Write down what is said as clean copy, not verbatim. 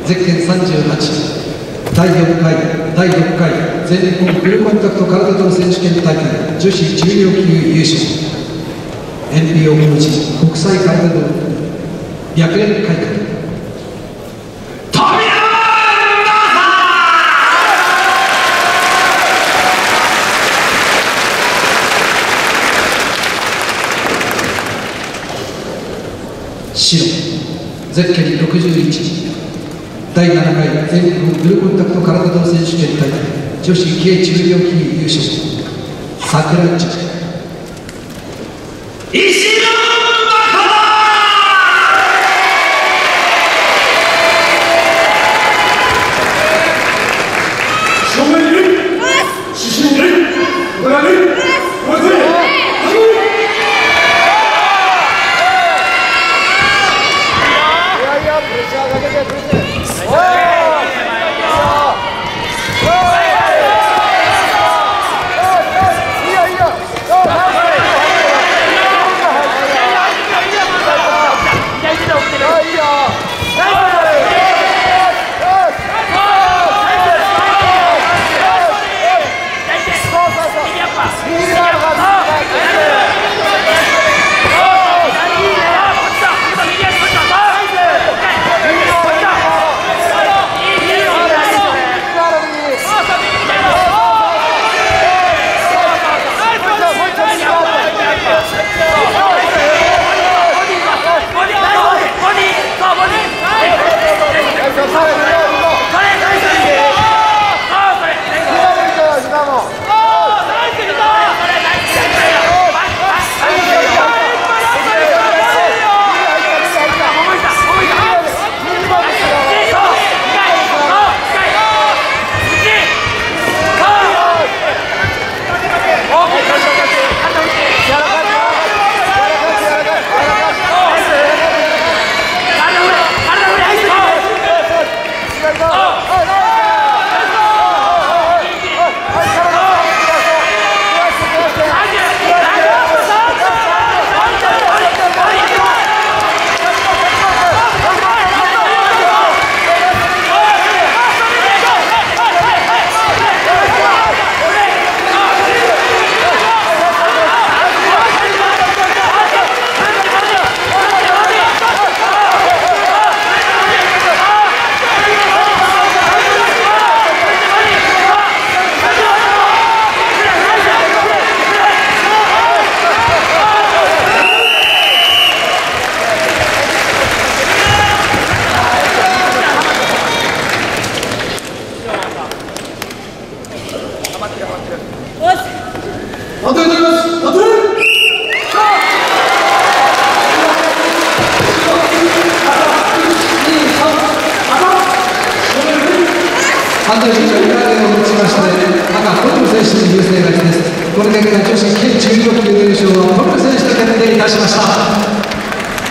ゼッケン38第4回全日本フルコンタクト空手道選手権大会女子重量級優勝 NPO コーチ国際空手道白蓮会館白ゼッケン61第7回全日本フルコンタクト空手道選手権大会女子軽重量級優勝桜井塾石野判定審査裏でを持ちまして赤ポル選手に優勢勝ちです。この結果女子軽重量級優勝はポル選手と決定いたしました。